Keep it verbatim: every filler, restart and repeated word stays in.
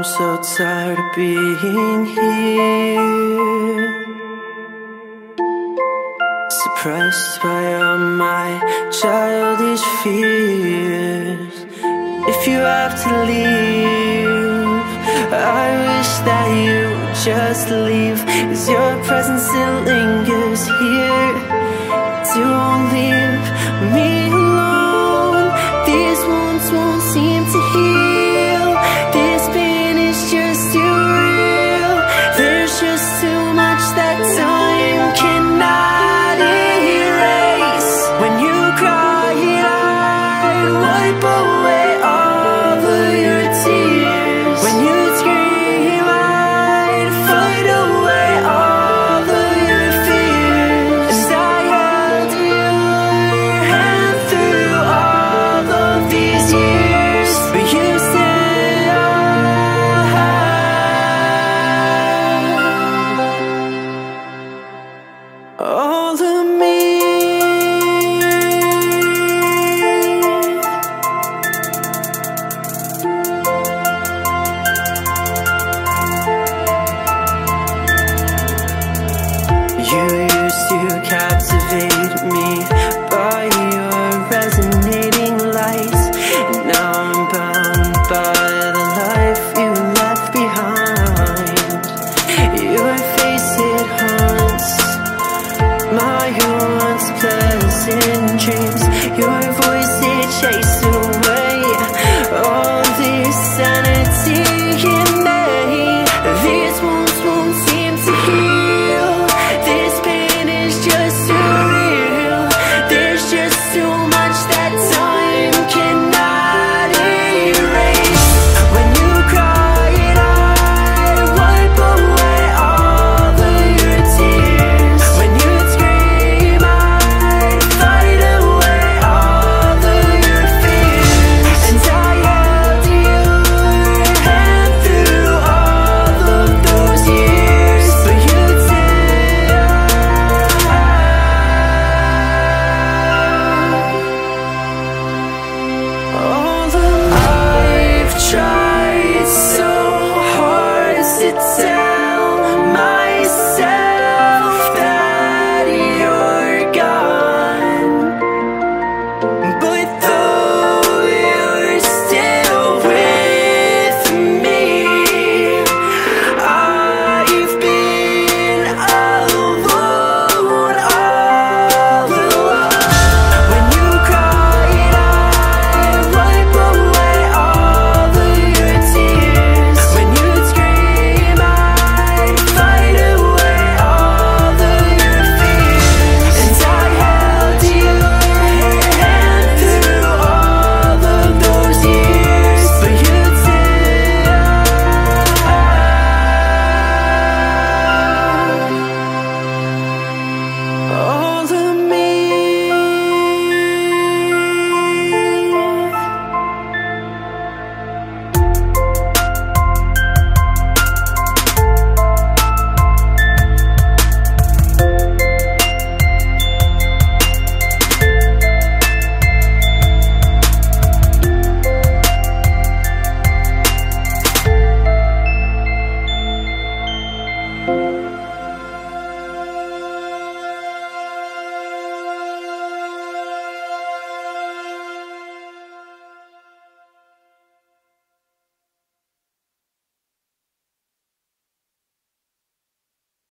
I'm so tired of being here, suppressed by all my childish fears. If you have to leave, I wish that you would just leave, 'cause your presence still lingers here. Don't leave me alone. These wounds won't seem to heal. This pain is just too real. There's just too much that time cannot erase. When you cry, I'd wipe away all of your tears. When you scream, I'd fight away all of your fears. And I held your hand through all of these years, but you said I'll have all of me. You used to capture